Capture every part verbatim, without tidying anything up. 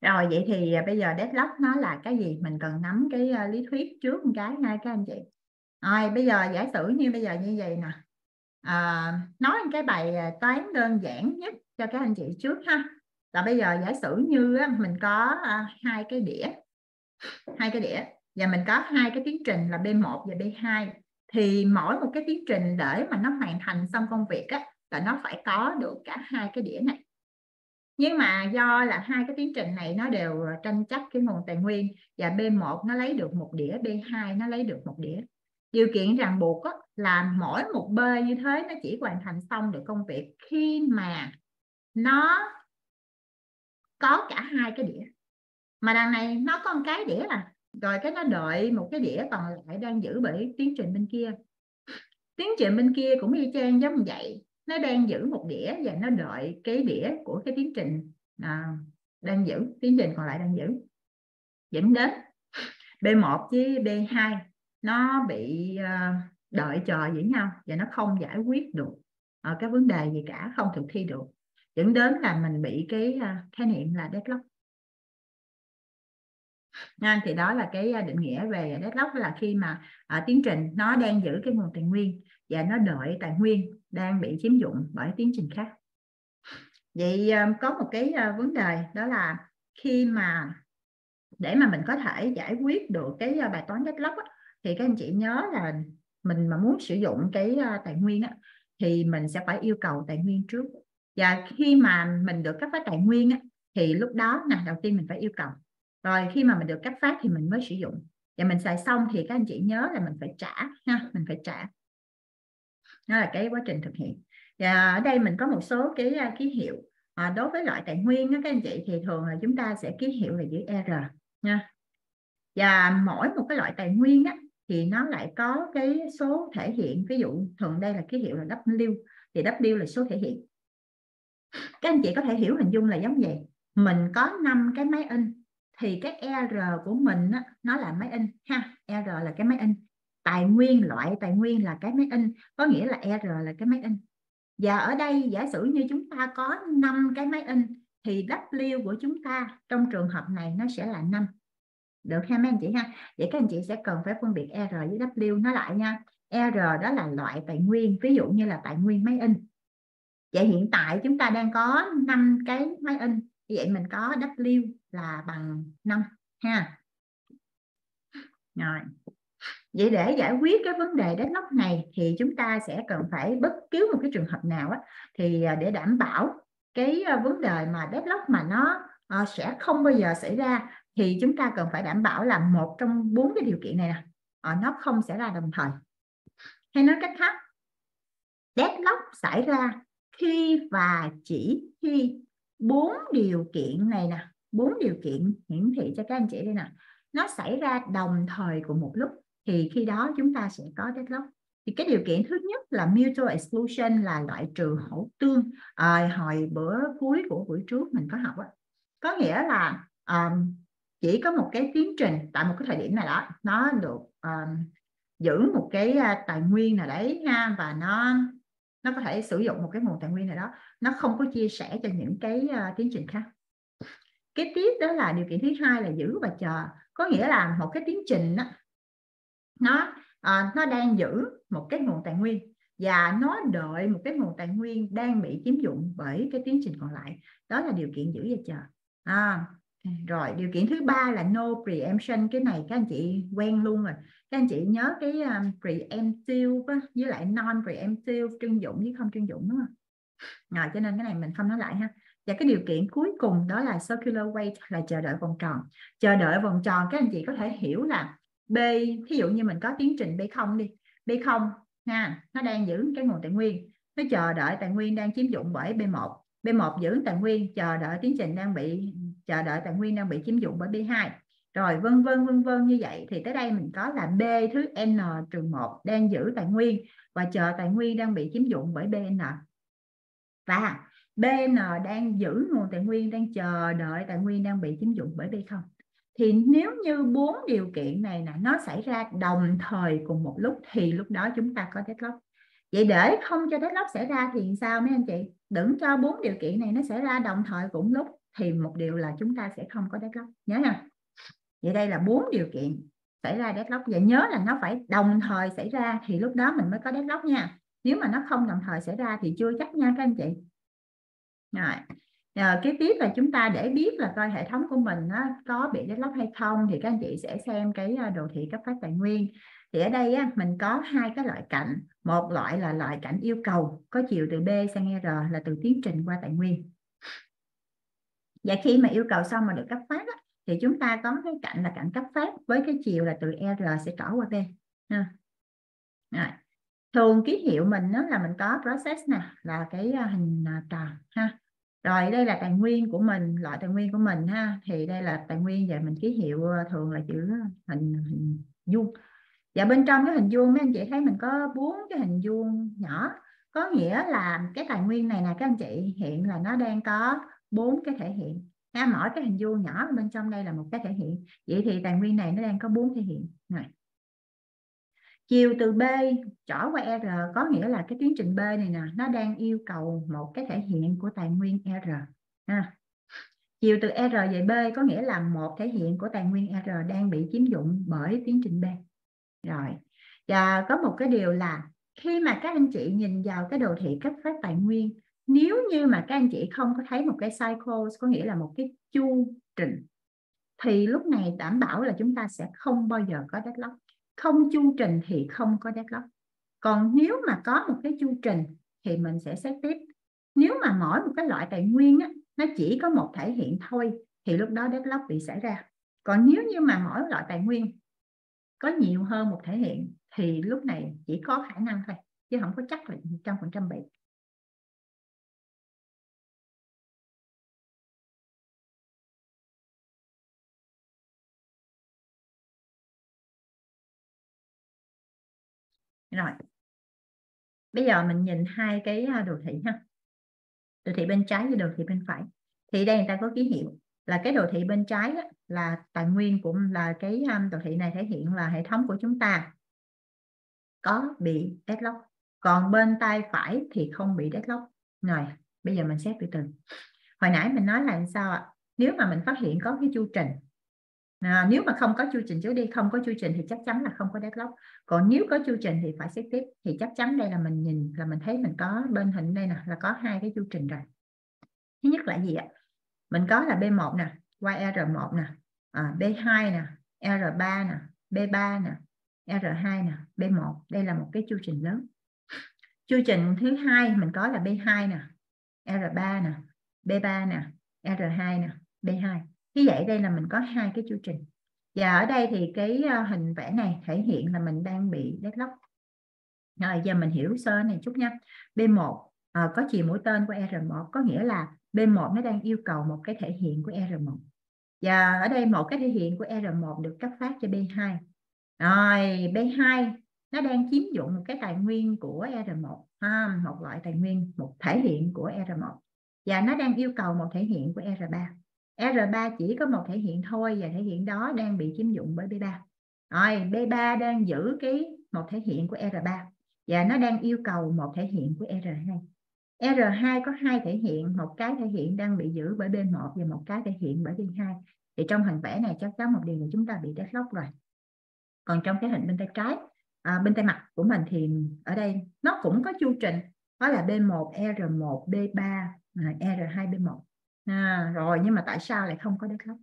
Rồi vậy thì bây giờ deadlock nó là cái gì? Mình cần nắm cái uh, lý thuyết trước một cái ha các anh chị. Rồi bây giờ giả sử như bây giờ như vậy nè. À, nói cái bài toán đơn giản nhất cho các anh chị trước ha. Là bây giờ giả sử như á, mình có uh, hai cái đĩa. Hai cái đĩa và mình có hai cái tiến trình là B một và B hai. Thì mỗi một cái tiến trình để mà nó hoàn thành xong công việc á, là nó phải có được cả hai cái đĩa này. Nhưng mà do là hai cái tiến trình này nó đều tranh chấp cái nguồn tài nguyên, và B một nó lấy được một đĩa, B hai nó lấy được một đĩa. Điều kiện ràng buộc á, là mỗi một B như thế nó chỉ hoàn thành xong được công việc khi mà nó có cả hai cái đĩa. Mà đằng này nó có một cái đĩa là rồi cái nó đợi một cái đĩa còn lại đang giữ bởi tiến trình bên kia. Tiến trình bên kia cũng y chang giống vậy, nó đang giữ một đĩa và nó đợi cái đĩa của cái tiến trình à, đang giữ, tiến trình còn lại đang giữ, dẫn đến B một với B hai nó bị uh, đợi chờ với nhau và nó không giải quyết được uh, cái vấn đề gì cả, không thực thi được, dẫn đến là mình bị cái uh, khái niệm là deadlock. Nên thì đó là cái định nghĩa về deadlock, là khi mà uh, tiến trình nó đang giữ cái nguồn tài nguyên và nó đợi tài nguyên đang bị chiếm dụng bởi tiến trình khác. Vậy uh, có một cái uh, vấn đề đó là khi mà để mà mình có thể giải quyết được cái uh, bài toán deadlock á, thì các anh chị nhớ là mình mà muốn sử dụng cái uh, tài nguyên á, thì mình sẽ phải yêu cầu tài nguyên trước. Và khi mà mình được cấp phát tài nguyên á, thì lúc đó nè, đầu tiên mình phải yêu cầu. Rồi khi mà mình được cấp phát thì mình mới sử dụng. Và mình xài xong thì các anh chị nhớ là mình phải trả ha, mình phải trả. Đó là cái quá trình thực hiện. Và ở đây mình có một số cái uh, ký hiệu. À, đối với loại tài nguyên đó, các anh chị thì thường là chúng ta sẽ ký hiệu là chữ R nha. Và mỗi một cái loại tài nguyên á, thì nó lại có cái số thể hiện. Ví dụ thường đây là ký hiệu là W, thì W là số thể hiện. Các anh chị có thể hiểu hình dung là giống vậy. Mình có năm cái máy in thì cái R của mình á, nó là máy in ha. R là cái máy in. Tài nguyên, loại tài nguyên là cái máy in, có nghĩa là R là cái máy in. Và ở đây giả sử như chúng ta có năm cái máy in thì W của chúng ta trong trường hợp này nó sẽ là năm. Được ha mấy anh chị ha. Vậy các anh chị sẽ cần phải phân biệt R với W nó lại nha. R đó là loại tài nguyên, ví dụ như là tài nguyên máy in. Vậy hiện tại chúng ta đang có năm cái máy in, vậy mình có W là bằng năm ha. Rồi. Vậy để giải quyết cái vấn đề deadlock này thì chúng ta sẽ cần phải bất cứ một cái trường hợp nào á, thì để đảm bảo cái vấn đề mà deadlock mà nó uh, sẽ không bao giờ xảy ra, thì chúng ta cần phải đảm bảo là một trong bốn cái điều kiện này nè, uh, nó không xảy ra đồng thời. Hay nói cách khác, deadlock xảy ra khi và chỉ khi bốn điều kiện này nè, bốn điều kiện hiển thị cho các anh chị đây nè, nó xảy ra đồng thời cùng một lúc, thì khi đó chúng ta sẽ có deadlock. Thì cái điều kiện thứ nhất là mutual exclusion, là loại trừ hỗ tương. À, hồi bữa cuối của buổi trước mình có học á, có nghĩa là um, chỉ có một cái tiến trình tại một cái thời điểm này đó, nó được um, giữ một cái tài nguyên nào đấy ha, và nó nó có thể sử dụng một cái nguồn tài nguyên nào đó, nó không có chia sẻ cho những cái uh, tiến trình khác. Cái tiếp đó là điều kiện thứ hai là giữ và chờ, có nghĩa là một cái tiến trình đó, nó uh, nó đang giữ một cái nguồn tài nguyên và nó đợi một cái nguồn tài nguyên đang bị chiếm dụng bởi cái tiến trình còn lại, đó là điều kiện giữ và chờ. À, rồi điều kiện thứ ba là no preemption, cái này các anh chị quen luôn rồi. Các anh chị nhớ cái um, preemptive với lại non preemptive, trưng dụng với không trưng dụng đúng không? Rồi cho nên cái này mình không nói lại ha. Và cái điều kiện cuối cùng đó là circular wait, là chờ đợi vòng tròn. Chờ đợi vòng tròn các anh chị có thể hiểu là B, ví dụ như mình có tiến trình B không đi, B không nha, nó đang giữ cái nguồn tài nguyên, nó chờ đợi tài nguyên đang chiếm dụng bởi B một. B một giữ tài nguyên, chờ đợi tiến trình đang bị chờ đợi tài nguyên đang bị chiếm dụng bởi B hai. Rồi vân vân vân vân như vậy, thì tới đây mình có là B thứ N trừ một đang giữ tài nguyên và chờ tài nguyên đang bị chiếm dụng bởi B N. Và B N đang giữ nguồn tài nguyên, đang chờ đợi tài nguyên đang bị chiếm dụng bởi B không. Thì nếu như bốn điều kiện này nè nó xảy ra đồng thời cùng một lúc thì lúc đó chúng ta có deadlock. Vậy để không cho deadlock xảy ra thì sao mấy anh chị? Đừng cho bốn điều kiện này nó xảy ra đồng thời cùng lúc, thì một điều là chúng ta sẽ không có deadlock, nhớ nha. Vậy đây là bốn điều kiện xảy ra deadlock. Vậy nhớ là nó phải đồng thời xảy ra thì lúc đó mình mới có deadlock nha. Nếu mà nó không đồng thời xảy ra thì chưa chắc nha các anh chị. Rồi. Rồi kế tiếp là chúng ta để biết là coi hệ thống của mình nó có bị deadlock hay không thì các anh chị sẽ xem cái đồ thị cấp phát tài nguyên. Thì ở đây á, mình có hai cái loại cạnh. Một loại là loại cạnh yêu cầu có chiều từ B sang R là từ tiến trình qua tài nguyên. Và khi mà yêu cầu xong mà được cấp phát á, thì chúng ta có cái cạnh là cạnh cấp phát với cái chiều là từ R sẽ trỏ qua B. Ha. Rồi. Thường ký hiệu mình đó là mình có process nè, là cái hình tròn ha. Rồi đây là tài nguyên của mình, loại tài nguyên của mình ha. Thì đây là tài nguyên và mình ký hiệu thường là chữ hình, hình vuông. Và bên trong cái hình vuông mấy anh chị thấy mình có bốn cái hình vuông nhỏ. Có nghĩa là cái tài nguyên này nè các anh chị, hiện là nó đang có bốn cái thể hiện. Ha, mỗi cái hình vuông nhỏ bên trong đây là một cái thể hiện. Vậy thì tài nguyên này nó đang có bốn thể hiện. Này. Chiều từ B trỏ qua R có nghĩa là cái tiến trình B này nè, nó đang yêu cầu một cái thể hiện của tài nguyên R. Ha. Chiều từ R về B có nghĩa là một thể hiện của tài nguyên R đang bị chiếm dụng bởi tiến trình B. Rồi. Và có một cái điều là khi mà các anh chị nhìn vào cái đồ thị cấp phát tài nguyên, nếu như mà các anh chị không có thấy một cái cycle, có nghĩa là một cái chu trình, thì lúc này đảm bảo là chúng ta sẽ không bao giờ có deadlock. Không chu trình thì không có deadlock. Còn nếu mà có một cái chu trình thì mình sẽ xét tiếp. Nếu mà mỗi một cái loại tài nguyên á, nó chỉ có một thể hiện thôi thì lúc đó deadlock bị xảy ra. Còn nếu như mà mỗi loại tài nguyên có nhiều hơn một thể hiện thì lúc này chỉ có khả năng thôi, chứ không có chắc là một trăm phần trăm bị. Rồi. Bây giờ mình nhìn hai cái đồ thị ha. Đồ thị bên trái và đồ thị bên phải. Thì đây người ta có ký hiệu là cái đồ thị bên trái đó, là tài nguyên cũng là cái đồ thị này thể hiện là hệ thống của chúng ta có bị deadlock. Còn bên tay phải thì không bị deadlock. Rồi, bây giờ mình xét từ từ. Hồi nãy mình nói là sao ạ? Nếu mà mình phát hiện có cái chu trình, à, nếu mà không có chu trình trước đi, không có chu trình thì chắc chắn là không có deadlock. Còn nếu có chu trình thì phải xét tiếp. Thì chắc chắn đây là mình nhìn là mình thấy mình có bên hình đây nè, là có hai cái chu trình rồi. Thứ nhất là gì ạ? Mình có là B một nè, Y R một nè, à, B hai nè, R ba nè, B ba nè, R hai nè, B một. Đây là một cái chu trình lớn. Chu trình thứ hai mình có là B hai nè, R ba nè, B ba nè, R hai nè, B hai. Như vậy đây là mình có hai cái chu trình. Và ở đây thì cái hình vẽ này thể hiện là mình đang bị deadlock. Rồi giờ mình hiểu sơ này chút nha. B một à, có chiều mũi tên của R một, có nghĩa là B một nó đang yêu cầu một cái thể hiện của R một. Và ở đây một cái thể hiện của R một được cấp phát cho B hai. Rồi B hai nó đang chiếm dụng một cái tài nguyên của R một, à, một loại tài nguyên, một thể hiện của R một. Và nó đang yêu cầu một thể hiện của R ba. R ba chỉ có một thể hiện thôi và thể hiện đó đang bị chiếm dụng bởi B ba. Rồi B ba đang giữ cái một thể hiện của R ba và nó đang yêu cầu một thể hiện của R hai. R hai có hai thể hiện, một cái thể hiện đang bị giữ bởi B một và một cái thể hiện bởi B hai. Thì trong hình vẽ này chắc chắn một điều là chúng ta bị deadlock rồi. Còn trong cái hình bên tay trái, à, bên tay mặt của mình thì ở đây nó cũng có chu trình, đó là B một, R một, B ba, R hai, B một. À, rồi nhưng mà tại sao lại không có deadlock?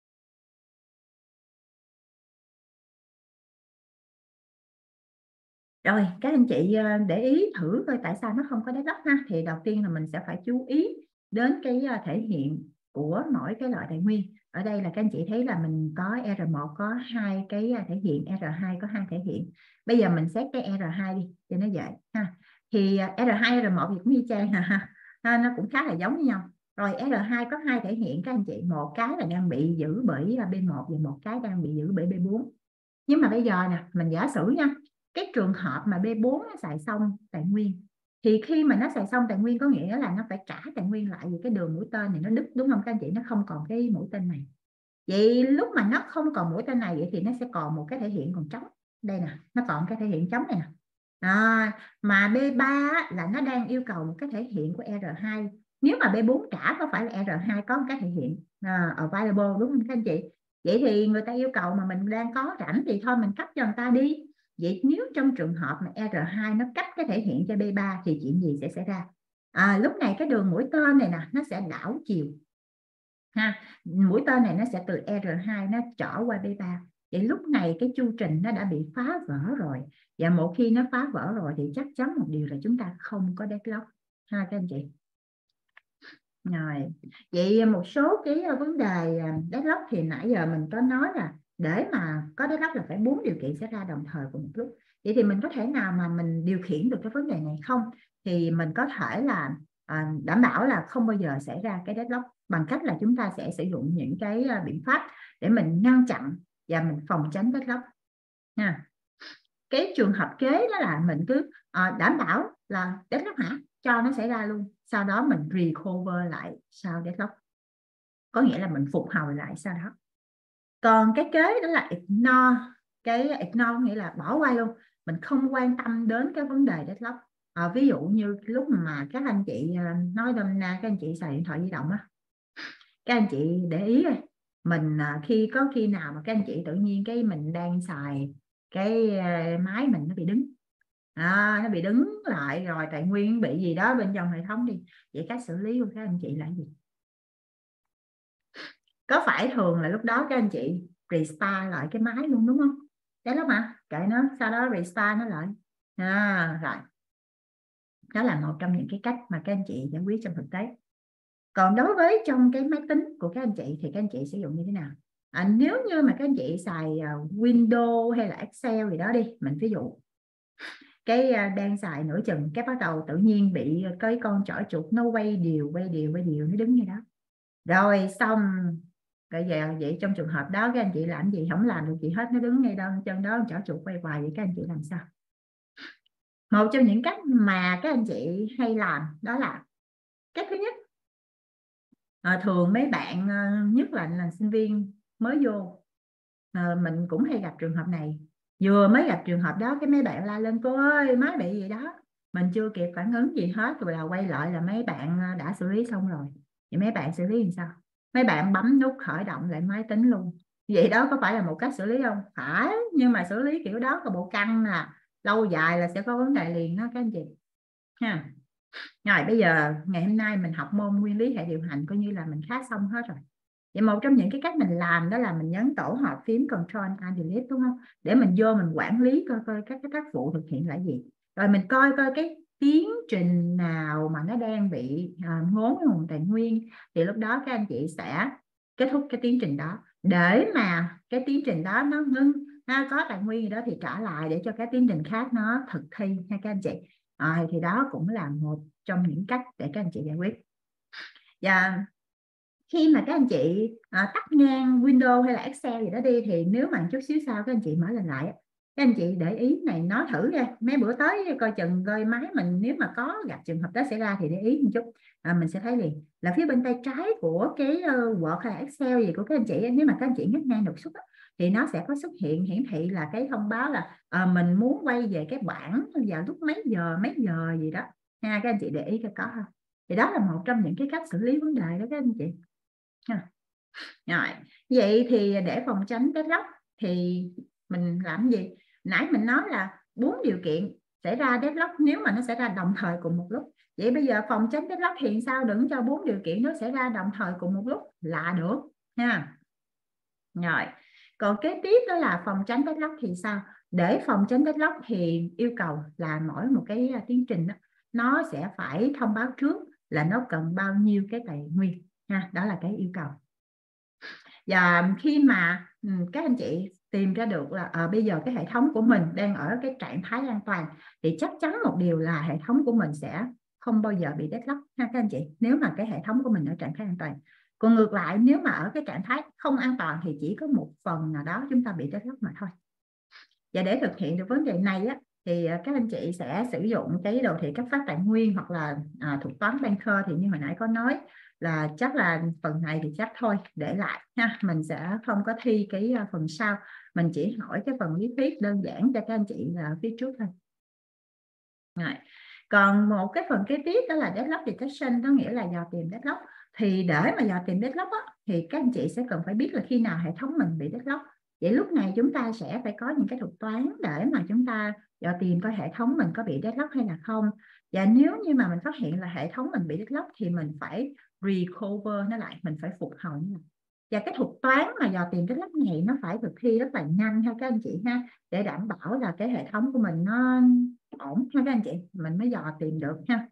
Rồi các anh chị để ý thử coi tại sao nó không có deadlock ha. Thì đầu tiên là mình sẽ phải chú ý đến cái thể hiện của mỗi cái loại tài nguyên. Ở đây là các anh chị thấy là mình có R một có hai cái thể hiện, R hai có hai thể hiện. Bây giờ mình xét cái R hai đi cho nó dễ ha. Thì R hai, R một thì cũng y chang ha. Nó cũng khá là giống với nhau. Rồi R hai có hai thể hiện các anh chị, một cái là đang bị giữ bởi B một và một cái đang bị giữ bởi B bốn. Nhưng mà bây giờ nè, mình giả sử nha, cái trường hợp mà B bốn nó xài xong tài nguyên thì khi mà nó xài xong tài nguyên có nghĩa là nó phải trả tài nguyên lại vì cái đường mũi tên này nó đứt, đúng không các anh chị? Nó không còn cái mũi tên này. Vậy lúc mà nó không còn mũi tên này vậy thì nó sẽ còn một cái thể hiện còn trống. Đây nè, nó còn cái thể hiện trống này nè. À, mà B ba là nó đang yêu cầu một cái thể hiện của R hai Nếu mà B bốn trả có phải là R hai có một cái thể hiện uh, available đúng không các anh chị? Vậy thì người ta yêu cầu mà mình đang có rảnh thì thôi mình cấp cho người ta đi. Vậy nếu trong trường hợp mà R hai nó cấp cái thể hiện cho B ba thì chuyện gì sẽ xảy ra? À, lúc này cái đường mũi tên này nè nó sẽ đảo chiều ha, mũi tên này nó sẽ từ R hai nó trỏ qua B ba. Vậy lúc này cái chu trình nó đã bị phá vỡ rồi, và một khi nó phá vỡ rồi thì chắc chắn một điều là chúng ta không có deadlock ha các anh chị. Rồi, vậy một số cái vấn đề deadlock thì nãy giờ mình có nói là để mà có deadlock là phải bốn điều kiện xảy ra đồng thời cùng một lúc. Vậy thì mình có thể nào mà mình điều khiển được cái vấn đề này không? Thì mình có thể là à, đảm bảo là không bao giờ xảy ra cái deadlock bằng cách là chúng ta sẽ sử dụng những cái biện pháp để mình ngăn chặn và mình phòng tránh deadlock nha. Cái trường hợp kế đó là mình cứ à, đảm bảo là deadlock hả, cho nó xảy ra luôn, sau đó mình recover lại sau deadlock, có nghĩa là mình phục hồi lại sau đó. Còn cái kế đó là ignore, cái ignore nghĩa là bỏ qua luôn, mình không quan tâm đến cái vấn đề deadlock. À, ví dụ như lúc mà các anh chị nói đâm na các anh chị xài điện thoại di động á, các anh chị để ý rồi, mình khi có khi nào mà các anh chị tự nhiên cái mình đang xài cái máy mình nó bị đứng, à, nó bị đứng lại rồi tài nguyên bị gì đó bên trong hệ thống đi, vậy cách xử lý của các anh chị là gì? Có phải thường là lúc đó các anh chị restart lại cái máy luôn đúng không? Đấy lắm mà kệ nó, sau đó restart nó lại, à, rồi đó là một trong những cái cách mà các anh chị giải quyết trong thực tế. Còn đối với trong cái máy tính của các anh chị thì các anh chị sử dụng như thế nào? À, nếu như mà các anh chị xài uh, Windows hay là Excel gì đó đi, mình ví dụ cái uh, đang xài nửa chừng cái bắt đầu tự nhiên bị cái con chỏ chuột nó quay đều quay đều quay đều nó đứng như đó, rồi xong bây giờ vậy trong trường hợp đó các anh chị làm gì? Không làm được gì hết, nó đứng ngay đâu chân đó chỏ chuột quay hoài, vậy các anh chị làm sao? Một trong những cách mà các anh chị hay làm đó là cách thứ nhất, à, thường mấy bạn nhất là là sinh viên mới vô, à, mình cũng hay gặp trường hợp này. Vừa mới gặp trường hợp đó cái mấy bạn la lên cô ơi máy bị gì đó, mình chưa kịp phản ứng gì hết rồi là quay lại là mấy bạn đã xử lý xong rồi. Vậy mấy bạn xử lý làm sao? Mấy bạn bấm nút khởi động lại máy tính luôn. Vậy đó có phải là một cách xử lý không? Phải, nhưng mà xử lý kiểu đó có bộ căng là lâu dài là sẽ có vấn đề liền đó các anh chị ha. Rồi bây giờ ngày hôm nay mình học môn nguyên lý hệ điều hành coi như là mình khá xong hết rồi. Vậy một trong những cái cách mình làm đó là mình nhấn tổ hợp phím Control Alt Delete đúng không? Để mình vô mình quản lý coi coi các cái tác vụ thực hiện là gì. Rồi mình coi coi cái tiến trình nào mà nó đang bị à, ngốn cái nguồn tài nguyên, thì lúc đó các anh chị sẽ kết thúc cái tiến trình đó. Để mà cái tiến trình đó nó ngưng, ha, có tài nguyên gì đó thì trả lại để cho các tiến trình khác nó thực thi ha các anh chị. À, thì đó cũng là một trong những cách để các anh chị giải quyết. Và khi mà các anh chị à, tắt ngang Windows hay là Excel gì đó đi, thì nếu mà chút xíu sau các anh chị mở lên lại, các anh chị để ý này, nói thử nha, mấy bữa tới coi chừng coi máy mình nếu mà có gặp trường hợp đó xảy ra thì để ý một chút, à, mình sẽ thấy liền là phía bên tay trái của cái uh, Word hay là Excel gì của các anh chị, nếu mà các anh chị nhấp ngang đột xuất thì nó sẽ có xuất hiện hiển thị là cái thông báo là à, mình muốn quay về cái bảng vào lúc mấy giờ mấy giờ gì đó ha, các anh chị để ý cái có không? Thì đó là một trong những cái cách xử lý vấn đề đó các anh chị. Rồi, vậy thì để phòng tránh deadlock thì mình làm gì? Nãy mình nói là bốn điều kiện xảy ra deadlock nếu mà nó xảy ra đồng thời cùng một lúc. Vậy bây giờ phòng tránh deadlock thì sao đừng cho bốn điều kiện nó xảy ra đồng thời cùng một lúc là được ha. Rồi, còn kế tiếp đó là phòng tránh deadlock thì sao? Để phòng tránh deadlock thì yêu cầu là mỗi một cái tiến trình đó, nó sẽ phải thông báo trước là nó cần bao nhiêu cái tài nguyên ha, đó là cái yêu cầu. Và khi mà các anh chị tìm ra được là à, bây giờ cái hệ thống của mình đang ở cái trạng thái an toàn, thì chắc chắn một điều là hệ thống của mình sẽ không bao giờ bị deadlock ha các anh chị, nếu mà cái hệ thống của mình ở trạng thái an toàn. Còn ngược lại nếu mà ở cái trạng thái không an toàn thì chỉ có một phần nào đó chúng ta bị deadlock mà thôi. Và để thực hiện được vấn đề này á, thì các anh chị sẽ sử dụng cái đồ thị cấp phát tài nguyên hoặc là à, thuật toán Banker, thì như hồi nãy có nói là chắc là phần này thì chắc thôi để lại ha, mình sẽ không có thi cái phần sau, mình chỉ hỏi cái phần lý thuyết đơn giản cho các anh chị là phía trước thôi. Rồi. Còn một cái phần kế tiếp đó là deadlock detection, có nghĩa là dò tìm deadlock. Thì để mà dò tìm deadlock á, thì các anh chị sẽ cần phải biết là khi nào hệ thống mình bị deadlock. Vậy lúc này chúng ta sẽ phải có những cái thuật toán để mà chúng ta dò tìm coi hệ thống mình có bị deadlock hay là không. Và nếu như mà mình phát hiện là hệ thống mình bị deadlock thì mình phải recover nó lại, mình phải phục hồi nó lại. Và cái thuật toán mà dò tìm deadlock này nó phải thực thi rất là nhanh ha các anh chị ha, để đảm bảo là cái hệ thống của mình nó ổn ha các anh chị, mình mới dò tìm được ha.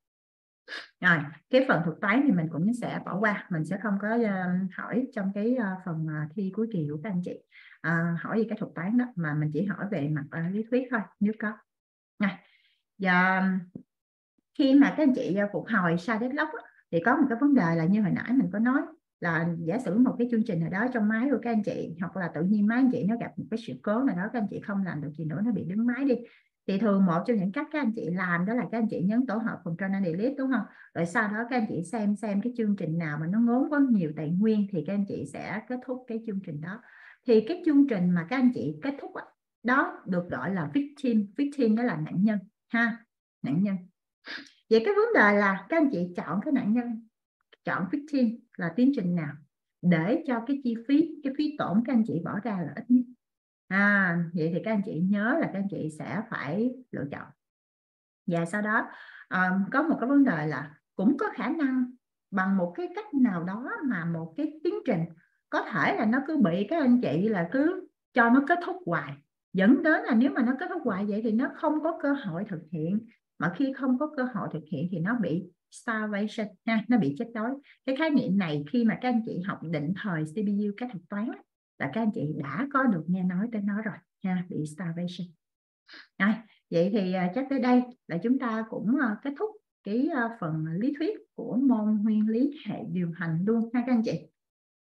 Rồi cái phần thuật toán thì mình cũng sẽ bỏ qua, mình sẽ không có uh, hỏi trong cái uh, phần uh, thi cuối kỳ của các anh chị. Uh, hỏi về cái thuật toán đó, mà mình chỉ hỏi về mặt uh, lý thuyết thôi nếu có. Này, và khi mà các anh chị uh, phục hồi sau deadlock á, thì có một cái vấn đề là như hồi nãy mình có nói là giả sử một cái chương trình nào đó trong máy của các anh chị, hoặc là tự nhiên máy anh chị nó gặp một cái sự cố nào đó, các anh chị không làm được gì nữa, nó bị đứng máy đi, thì thường một trong những cách các anh chị làm đó là các anh chị nhấn tổ hợp Control and Delete, đúng không? Rồi sau đó các anh chị xem xem cái chương trình nào mà nó ngốn có nhiều tài nguyên thì các anh chị sẽ kết thúc cái chương trình đó. Thì cái chương trình mà các anh chị kết thúc đó, đó được gọi là victim. Victim đó là nạn nhân ha, nạn nhân. Vậy cái vấn đề là các anh chị chọn cái nạn nhân, chọn victim là tiến trình nào để cho cái chi phí, cái phí tổn các anh chị bỏ ra là ít nhất. À, vậy thì các anh chị nhớ là các anh chị sẽ phải lựa chọn. Và sau đó um, có một cái vấn đề là cũng có khả năng bằng một cái cách nào đó mà một cái tiến trình có thể là nó cứ bị các anh chị là cứ cho nó kết thúc hoài, dẫn đến là nếu mà nó kết thúc hoài vậy thì nó không có cơ hội thực hiện, mà khi không có cơ hội thực hiện thì nó bị starvation ha, nó bị chết đói. Cái khái niệm này khi mà các anh chị học định thời xê pê u các thuật toán là các anh chị đã có được nghe nói tới nó rồi ha, bị starvation. Rồi, vậy thì chắc tới đây là chúng ta cũng kết thúc cái phần lý thuyết của môn nguyên lý hệ điều hành luôn ha các anh chị.